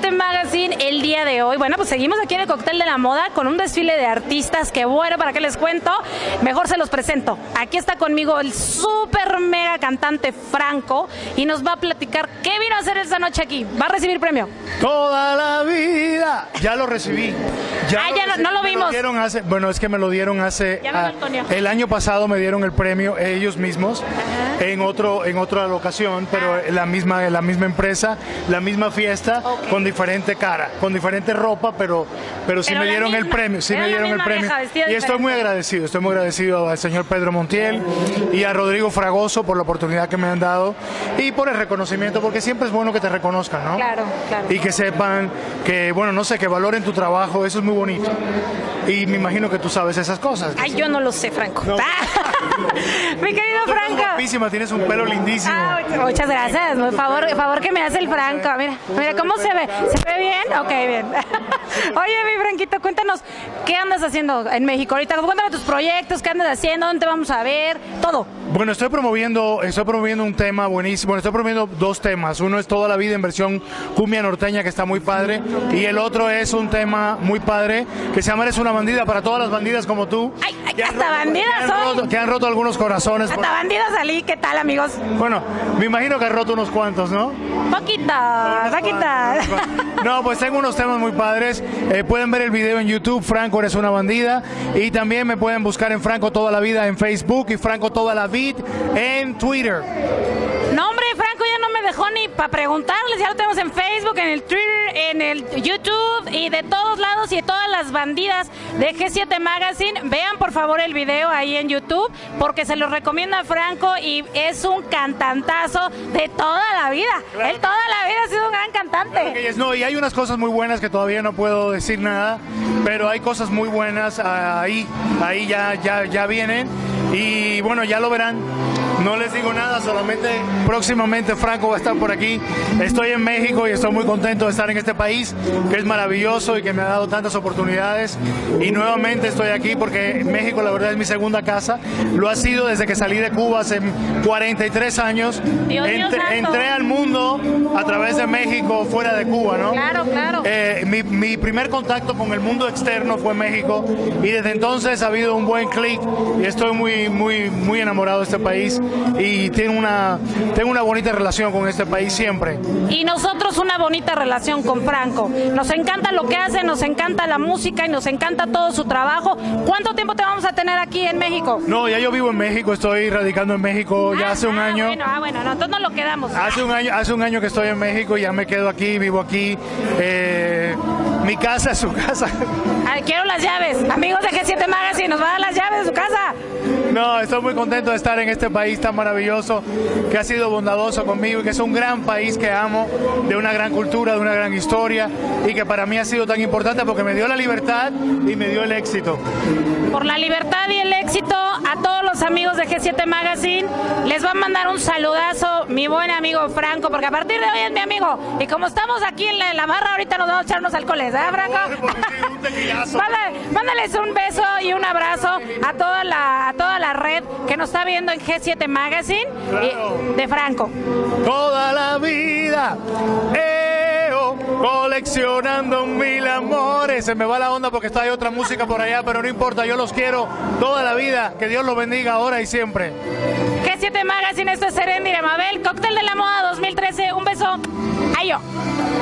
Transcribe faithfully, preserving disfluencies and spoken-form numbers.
siete Magazine el día de hoy. Bueno, pues seguimos aquí en el Cóctel de la Moda con un desfile de artistas que, bueno, ¿para qué les cuento? Mejor se los presento. Aquí está conmigo el súper mega cantante Franco y nos va a platicar qué vino a hacer esta noche aquí. ¿Va a recibir premio? Toda la vida. Ya lo recibí. Ya ah, lo ya recibí. no, no lo Me vimos. Lo dieron hace, bueno, es que me lo dieron hace... Ya a, el año pasado me dieron el premio ellos mismos. Ajá. en otro en otra ocasión, pero ah. la misma la misma empresa, la misma fiesta, okay. con diferente cara, con diferente ropa, pero pero sí pero me dieron el premio, sí me dieron el premio. Y diferente. Estoy muy agradecido, estoy muy agradecido al señor Pedro Montiel y a Rodrigo Fragoso por la oportunidad que me han dado y por el reconocimiento, porque siempre es bueno que te reconozcan, ¿no? Claro, claro. Y que sepan que, bueno, no sé, que valoren tu trabajo, eso es muy bonito. Y me imagino que tú sabes esas cosas. Ay, yo no lo sé, Franco. No. Mi querido no, Franco. Guapísima, tienes un pelo lindísimo. Ah, muchas gracias. Por favor, favor que me hace el Franco. Mira, mira cómo se ve. ¿Se ve bien? Ok, bien. Oye, mi Franquito, cuéntanos, ¿qué andas haciendo en México ahorita? Cuéntame tus proyectos, qué andas haciendo, dónde te vamos a ver, todo. Bueno, estoy promoviendo, estoy promoviendo un tema buenísimo. Bueno, estoy promoviendo dos temas. Uno es Toda la Vida en versión cumbia norteña, que está muy padre. Y el otro es un tema muy padre que se llama Eres una bandida, para todas las bandidas como tú. Ay, ay, hasta bandidas que han, roto, que han roto algunos corazones. Hasta por... bandidas salí, ¿qué tal, amigos? Bueno, me imagino que has roto unos cuantos, ¿no? Poquitas, poquitas. No, pues tengo unos temas muy padres. Eh, pueden ver el video en YouTube, Franco Eres una bandida. Y también me pueden buscar en Franco Toda la Vida en Facebook y Franco Toda la Vid en Twitter. No, hombre, Franco ya no me dejó ni para preguntarles. Ya lo tenemos en Facebook, en el Twitter, en el YouTube y de todos lados y de todas las bandidas de G siete Magazine. Vean por favor el video ahí en YouTube porque se los recomiendo a Franco y es un cantantazo de toda la vida. Claro. Él toda la vida ha sido un gran cantante. Claro que es. No, y hay unas cosas muy buenas que todavía no puedo decir nada, pero hay cosas muy buenas ahí, ahí ya, ya, ya vienen y bueno, ya lo verán. No les digo nada, solamente próximamente Franco va a estar por aquí. Estoy en México y estoy muy contento de estar en este país, que es maravilloso y que me ha dado tantas oportunidades. Y nuevamente estoy aquí porque México, la verdad, es mi segunda casa. Lo ha sido desde que salí de Cuba hace cuarenta y tres años. Dios, Dios entré, entré al mundo a través de México, fuera de Cuba, ¿no? Claro, claro. Eh, mi, mi primer contacto con el mundo externo fue México y desde entonces ha habido un buen clic y estoy muy, muy, muy enamorado de este país. Y tengo una, tengo una bonita relación con este país siempre. Y nosotros una bonita relación con Franco. Nos encanta lo que hace, nos encanta la música y nos encanta todo su trabajo. ¿Cuánto tiempo te vamos a tener aquí en México? No, ya yo vivo en México, estoy radicando en México ah, ya hace un ah, año. Bueno, ah, bueno, no, entonces no lo quedamos. Hace un año, hace un año que estoy en México, ya me quedo aquí, vivo aquí. Eh, mi casa es su casa. Ay, quiero las llaves. Amigos de G siete Magazine, nos va a dar las llaves de su casa. No, estoy muy contento de estar en este país tan maravilloso, que ha sido bondadoso conmigo y que es un gran país que amo, de una gran cultura, de una gran historia y que para mí ha sido tan importante porque me dio la libertad y me dio el éxito. Por la libertad y el éxito, a todos los amigos de G siete Magazine, les va a mandar un saludazo mi buen amigo Franco, porque a partir de hoy es mi amigo. Y como estamos aquí en la, en la barra, ahorita nos vamos a echar unos alcoholes, ¿eh, Franco? Mándale, mándales un beso y un abrazo a toda la, a toda la red que nos está viendo en G siete Magazine. Claro. De Franco. Toda la vida, eh, oh, coleccionando mil amores. Se me va la onda porque está hay otra música por allá, pero no importa, yo los quiero toda la vida. Que Dios los bendiga ahora y siempre. G siete Magazine, esto es Serendira Mabel, Cóctel de la Moda dos mil trece. Un beso. Ayo.